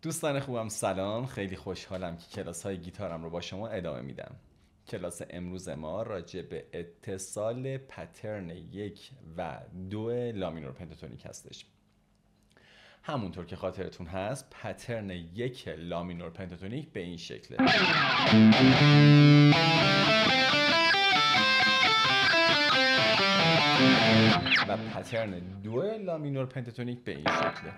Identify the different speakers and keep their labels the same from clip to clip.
Speaker 1: دوستان خوبم سلام، خیلی خوشحالم که کلاس های گیتارم رو با شما ادامه میدم. کلاس امروز ما راجع به اتصال پترن 1 و 2 لامینور پنتاتونیک هستش. همونطور که خاطرتون هست پترن 1 لامینور پنتاتونیک به این شکله و پترن 2 لامینور پنتاتونیک به این شکله.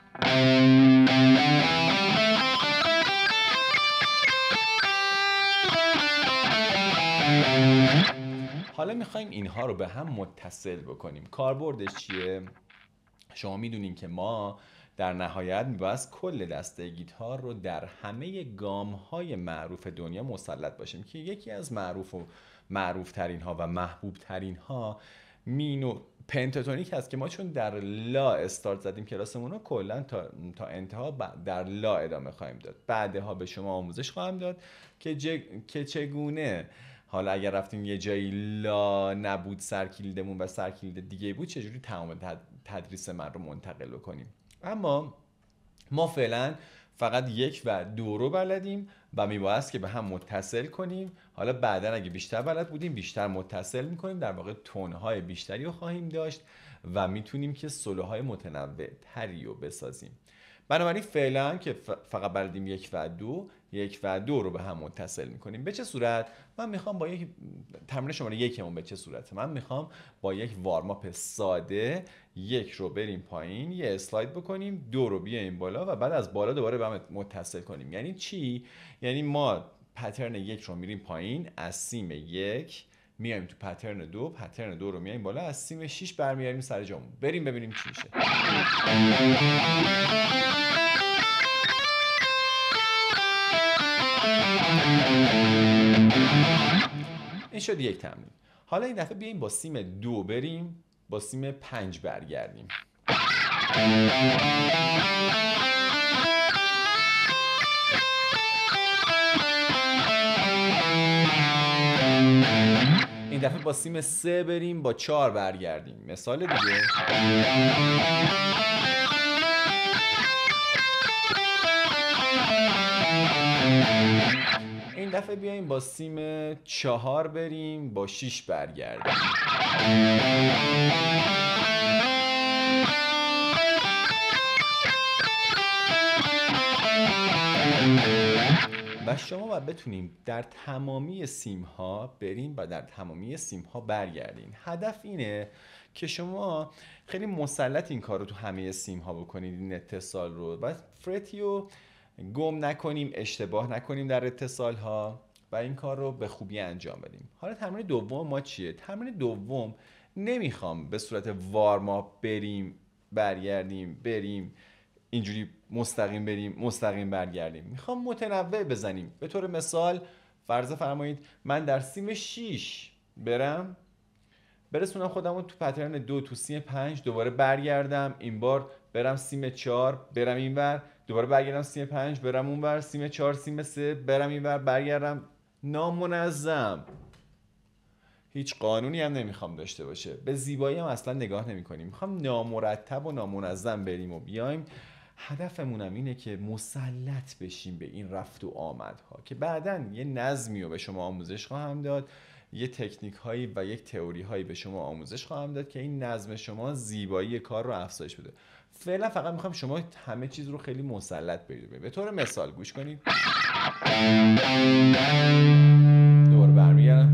Speaker 1: حالا میخوایم اینها رو به هم متصل بکنیم. کاربردش چیه؟ شما میدونین که ما در نهایت میباید کل دسته گیتار رو در همه گام‌های معروف دنیا مسلط باشیم که یکی از معروف ترین ها و محبوب ترین ها مینو پنتاتونیک هست که ما چون در لا استارت زدیم کلاسمون رو کلا تا انتها در لا ادامه خواهیم داد. بعدها به شما آموزش خواهم داد که چگونه حالا اگر رفتیم یه جایی لا نبود سرکلیدمون و سرکلید دیگه بود چجوری تمام تدریس من رو منتقل بکنیم. اما ما فعلا فقط 1 و 2 رو بلدیم و میبایست که به هم متصل کنیم. حالا بعدا اگه بیشتر بلد بودیم بیشتر متصل میکنیم، در واقع تونهای بیشتری رو خواهیم داشت و میتونیم که سولوهای متنوع تری رو بسازیم. بنابراین فعلا که فقط بلدیم 1 و 2 رو به هم متصل میکنیم. به چه صورت؟ من میخوام با یک تمرین شماره 1 به چه صورته؟ من میخوام با یک وارماپ ساده 1 رو بریم پایین، یه اسلاید بکنیم، 2 رو بیایم بالا و بعد از بالا دوباره به هم متصل کنیم. یعنی چی؟ یعنی ما پترن 1 رو میریم پایین، از سیم 1 میایم تو پترن 2، پترن 2 رو میایم بالا، از سیم 6 برمیاریم سر جامون. بریم ببینیم چی میشه. این شد یک تمرین. حالا این دفعه بیایم با سیم 2 بریم، با سیم 5 برگردیم. این دفعه با سیم 3 بریم، با 4 برگردیم. مثال دیگه. این دفعه بیاییم با سیم 4 بریم، با 6 برگردیم. و شما باید بتونیم در تمامی سیم ها بریم و در تمامی سیم ها برگردین. هدف اینه که شما خیلی مسلط این کار رو تو همه سیم ها بکنید، این اتصال رو، و فرتی رو گم نکنیم، اشتباه نکنیم در اتصال ها و این کار رو به خوبی انجام بدیم. حالا تمرین دوم ما چیه؟ تمرین دوم نمیخوام به صورت وارماپ بریم بریم اینجوری مستقیم بریم مستقیم برگردیم. میخوام متنوع بزنیم. به طور مثال فرض فرمایید من در سیم 6 برسونم خودم رو تو پترن 2 تو سیم 5، دوباره برگردم، این بار برم سیم 4، برم اینور، دوباره برگردم سیم 5، برم اونور، سیم 4، سیم 3، برم اینور، برگردم. نامنظم، هیچ قانونی هم نمیخوام داشته باشه، به زیبایی هم اصلا نگاه نمی کنیم. میخوام نامرتب و نامنظم بریم و بیایم. هدفمونم اینه که مسلط بشیم به این رفت و آمدها که بعداً یه نظمی رو به شما آموزش خواهم داد، یه تکنیک هایی و یک تئوری هایی به شما آموزش خواهم داد که این نظم شما زیبایی کار رو افزایش بده. فعلا فقط میخوام شما همه چیز رو خیلی مسلط بگیرید. به طور مثال گوش کنید. دوباره برمیگردم.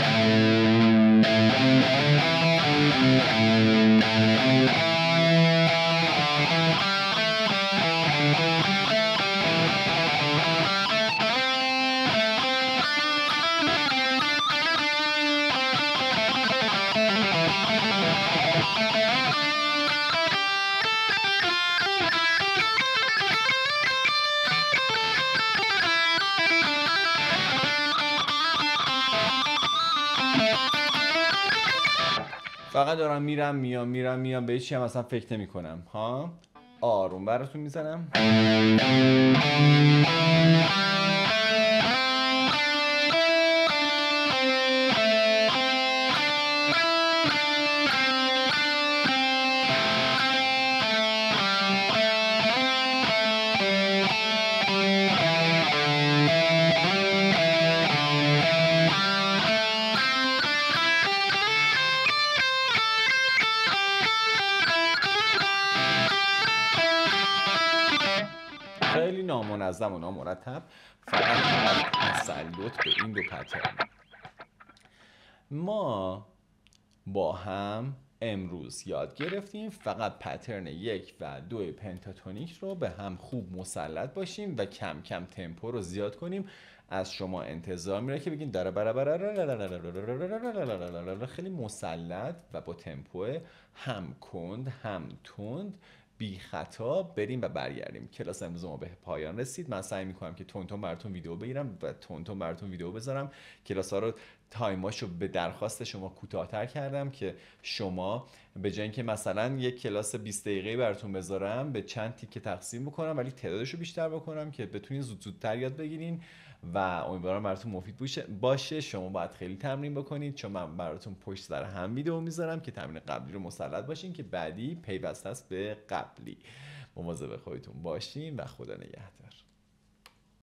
Speaker 1: فقط دارم میرم میام به هیچی هم اصلا فکر نمی کنم. آروم براتون میزنم. خیلی نامنظم و نامرتب، فقط تسلط به این دو پترن. ما با هم امروز یاد گرفتیم فقط پترن 1 و 2 پنتاتونیک رو به هم خوب مسلط باشیم و کم کم تمپو رو زیاد کنیم. از شما انتظار میره که بگین داره خیلی مسلط و با تمپو هم کند هم تند بی خطا بریم و برگردیم. کلاس امروز ما به پایان رسید. من سعی میکنم که تون براتون ویدیو بگیرم و تون براتون ویدیو بذارم. کلاس ها رو تایماشو به درخواست شما کوتاه‌تر کردم که شما به جای اینکه مثلا یک کلاس 20 دقیقه‌ای براتون بذارم به چند تیکه تقسیم بکنم، ولی تعدادشو بیشتر بکنم که بتونین زودتر یاد بگیرین و امیدوارم براتون مفید باشه. شما باید خیلی تمرین بکنید چون من براتون پشت سر هم ویدیو میذارم که تمرین قبلی رو مسلط باشین که بعدی پیوسته است به قبلی. مواظب خودتون باشین و خدا نگهدار.